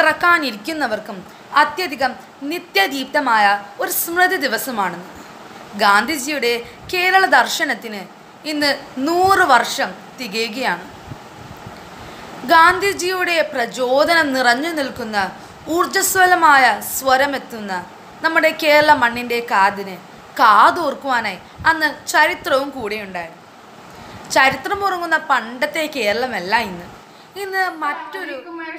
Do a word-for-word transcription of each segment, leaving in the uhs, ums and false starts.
പിറക്കാനിരിക്കുന്നവർക്കും അത്യധികം നിത്യദീപ്തമായ ഒരു സ്മൃതി ദിവസമാണ്. ഗാന്ധിജിയുടെ കേരള ദർശനത്തിന് ഇന്ന് നൂറ് വർഷം തികയുകയാണ്. ഗാന്ധിജിയുടെ പ്രചോദനം നിറഞ്ഞു നിൽക്കുന്ന ഊർജ്ജസ്വലമായ സ്വരമെത്തുന്ന നമ്മുടെ കേരള മണ്ണിൻ്റെ കാതിന് കാതോർക്കുവാനായി അന്ന് ചരിത്രവും കൂടെയുണ്ടായിരുന്നു. ചരിത്രമുറങ്ങുന്ന പണ്ടത്തെ കേരളമല്ല ഇന്ന്. ഇന്ന് മറ്റൊരു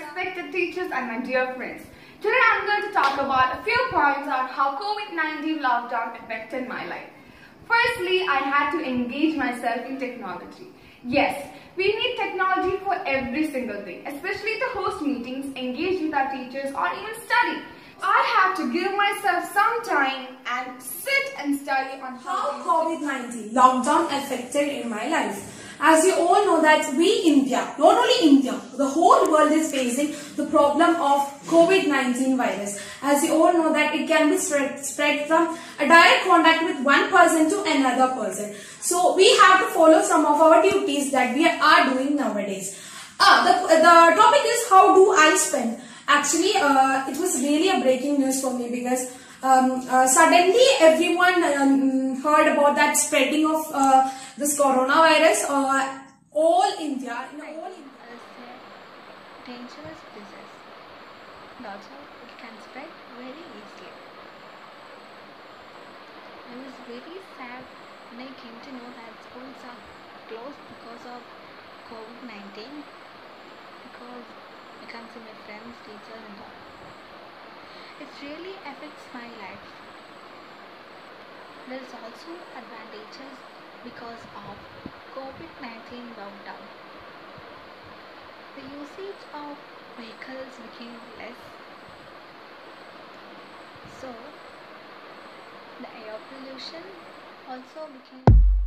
Today I'm going to talk about a few points on how COVID nineteen lockdown affected my life. Firstly, I had to engage myself in technology. Yes, we need technology for every single thing, especially to host meetings, engage with our teachers, or even study. I had to give myself some time and sit and study on how COVID nineteen lockdown affected in my life. As you all know that we India, not only India, the whole world is facing the problem of COVID nineteen virus. As you all know that it can be spread, spread from a direct contact with one person to another person. So we have to follow some of our duties that we are doing nowadays. Uh, the, the topic is how do I spend? Actually, uh, it was really a breaking news for me because um, uh, suddenly everyone um, heard about that spreading of uh, this coronavirus. Uh, all India, in all India. Dangerous disease. Also, it can spread very easily. I was very sad when I came to know that schools are closed because of COVID nineteen. Because I can't see my friends, teachers and all. It really affects my life. There is also advantages because of COVID nineteen lockdown. The usage of vehicles became less. So, the air pollution also became